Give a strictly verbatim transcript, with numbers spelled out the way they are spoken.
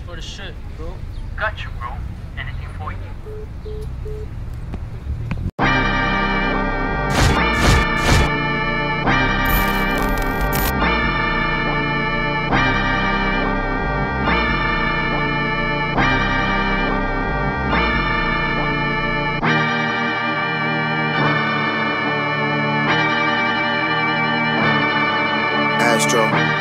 for the shit, bro. Got you, bro. Anything for you. Astro.